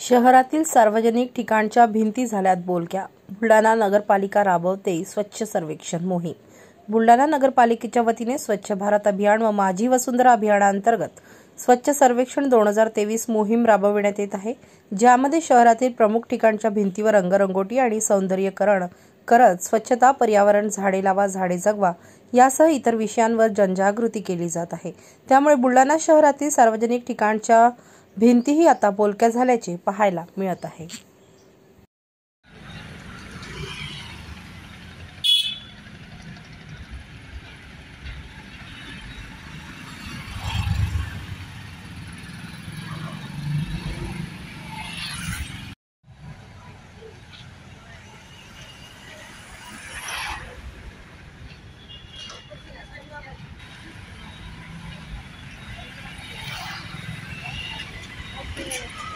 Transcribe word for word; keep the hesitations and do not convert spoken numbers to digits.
शहरातील सार्वजनिक ठिकाणच्या भिंती झाल्यात बोलक्या। बुलढाणा नगरपालिका राबवते स्वच्छ सर्वेक्षण मोहीम। बुलढाणा नगरपालिकेच्या वतीने स्वच्छ भारत अभियान व माझी वसुंधरा अभियानांतर्गत स्वच्छ सर्वेक्षण दोन हजार तेवीस मोहीम राबविण्यात येत आहे, ज्यामध्ये शहरातील प्रमुख ठिकाणच्या भिंतीवर रंगरंगोटी आणि सौंदर्यीकरण करत स्वच्छता, पर्यावरण, झाडे लावा, झाडे जगवा यासह इतर विषयांवर जनजागृती केली जात आहे। त्यामुळे बुलढाणा शहरातील सार्वजनिक ठिकाणच्या भिंतीही आता बोलक्या झाल्याचे पाहायला मिळत आहे। Okay.